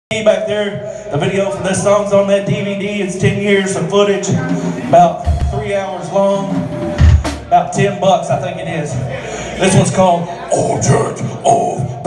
Back there, the video for this song's on that DVD. It's 10 years of footage, about 3 hours long, about $10 I think it is. This one's called Old Church of